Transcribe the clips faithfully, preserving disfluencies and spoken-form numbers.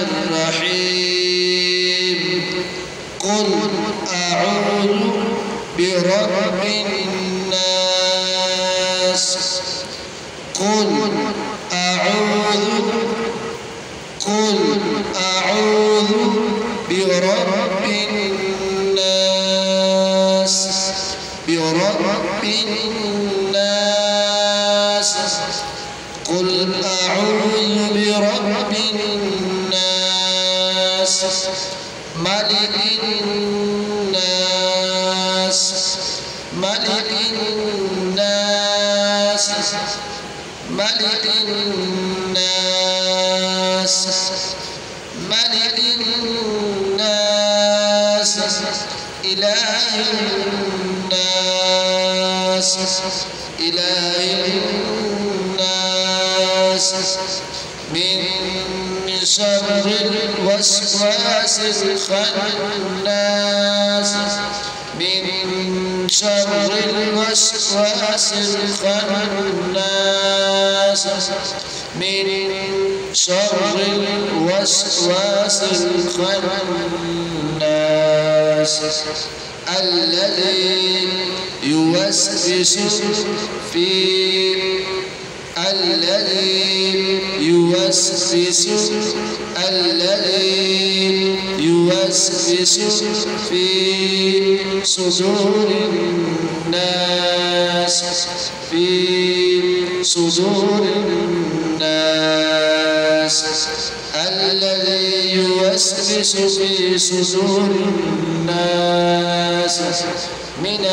الرحيم قل أعوذ برب الناس قل أعوذ قل أعوذ برب الناس برب الناس قل أعوذ برب الناس ملك الناس ملك الناس ملك الناس ملك الناس إله الناس إله الناس من شر الوسواس الخناس من شر الوسواس الخناس من شر الوسواس الخناس الذي يوسوس في الذي يوسوس الذي يوسوس في صدور الناس في صدور الناس الذي يوسوس في صدور الناس من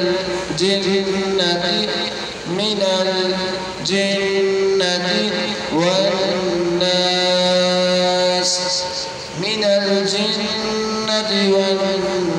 الجنة من الجنة والناس من الجنة والناس